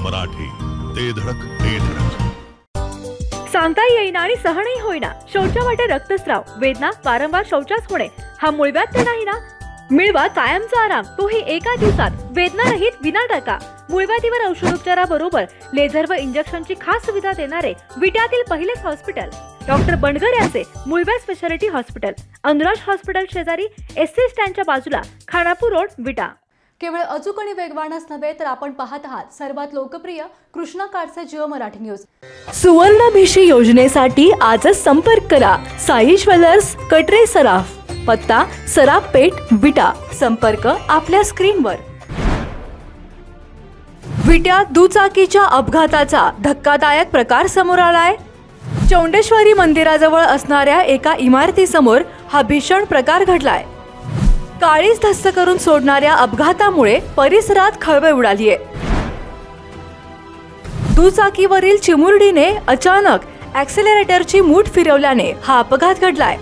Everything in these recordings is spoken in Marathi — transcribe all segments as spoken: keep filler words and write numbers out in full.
मराठी, ते धडक ते धडक. सांगता येईना आणि सहनही होईना शौचावाटे रक्तस्राव, वेदना, वारंवार शौचास होणे हा मूळव्याध तर नाही ना? मिळवा कायमचा आराम, तोही एका दिवसात, वेदना रहित विना टाका. मूळव्याधीवर औषधोपचाराबरोबर लेझर व इंजेक्शनची खास सुविधा देणारे विट्यातील पहिलेच हॉस्पिटल डॉक्टर बंडगर यांचे मूळव्याध स्पेशालिटी हॉस्पिटल, अनुराज हॉस्पिटल शेजारी, एस सी स्टँडच्या बाजूला, खानापूर रोड, विटा. केवळ अचूक आणि वेगवानच नव्हे तर आपण पाहत आहात सर्वात लोकप्रिय कृष्णा कार्डचे जिओ मराठी न्यूज. सुवर्णभिषी योजनेसाठी आजच संपर्क करा. साई ज्वेलर्स, कटरे सराफ, पत्ता सराफ पेठ, विटा. संपर्क आपल्या स्क्रीनवर. विट्यात दुचाकीच्या अपघाताचा धक्कादायक प्रकार समोर आलाय. चौंडेश्वरी मंदिराजवळ असणाऱ्या एका इमारतीसमोर हा भीषण प्रकार घडलाय. काळीज धस्त करून सोडणाऱ्या अपघातामुळे परिसरात खळबळ उडालीये. दुचाकीवरील चिमुरडीने अचानक ॲक्सेलरेटरची मूठ फिरवल्याने हा अपघात घडलाय.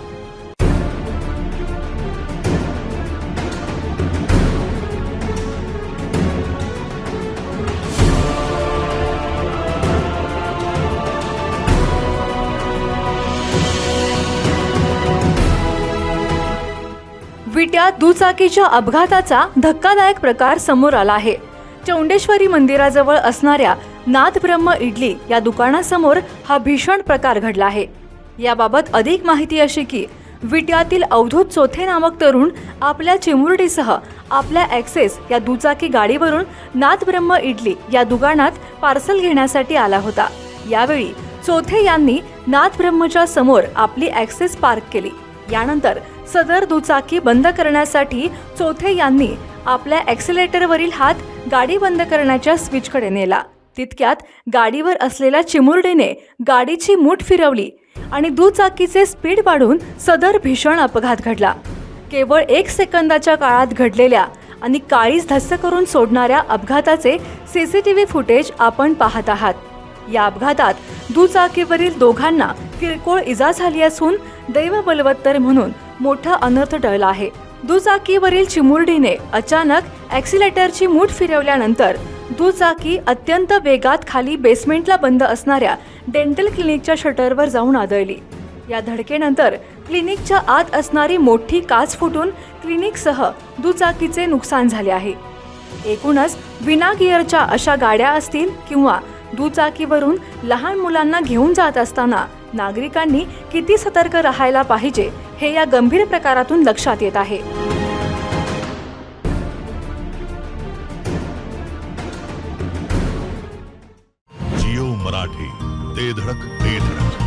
विट्यात दुचाकीच्या अपघाताचा धक्कादायक प्रकार समोर आला आहे. चौंडेश्वरी मंदिराजवळ असणाऱ्या नाथ ब्रह्म इडली या दुकानासमोर हा भीषण प्रकार घडला आहे. याबाबत अधिक माहिती अशी की विट्यातील अवधूत चोथे नामक तरुण आपल्या चिमुरडीसह आपल्या ॲक्सेस या दुचाकी गाडीवरून नाथ ब्रह्म इडली या दुकानात पार्सल घेण्यासाठी आला होता. यावेळी चोथे यांनी नाथ ब्रह्मच्या समोर आपली ॲक्सेस पार्क केली. यानंतर सदर दुचाकी बंद करण्यासाठी चोथे यांनी आपल्या ॲक्सिलेटरवरील हात गाडी बंद करण्याच्या स्विचकडे नेला. तितक्यात गाडीवर असलेल्या चिमुरडीने गाडीची मूठ फिरवली आणि दुचाकीचे स्पीड वाढून सदर भीषण अपघात घडला. केवळ एक सेकंदाच्या काळात घडलेल्या आणि काळीज धस्त करून सोडणाऱ्या अपघाताचे सीसीटीव्ही फुटेज आपण पाहत आहात. या अपघातात दुचाकीवरील दोघांना किरकोळ इजा झाली असून दैव बलवत्तर म्हणून मोठा अनर्थ टळला आहे. दुचाकीवरील चिमुरडीने अचानक ॲक्सिलेटरची मूठ फिरवल्यानंतर दुचाकी अत्यंत वेगात खाली बेसमेंटला बंद असणाऱ्या डेंटल क्लिनिकच्या शटरवर जाऊन आदळली. या धडकेनंतर क्लिनिकच्या आत असणारी मोठी काच फुटून क्लिनिकसह दुचाकीचे नुकसान झाले आहे. एकूणच विना गिअरच्या अशा गाड्या असतील किंवा दुचाकीवरून लहान मुलांना घेऊन जात असताना नागरिकांनी किती सतर्क राहायला पाहिजे हे या गंभीर प्रकारातून लक्षात येत आहे. जिओ मराठी, ते धडक ते धडक.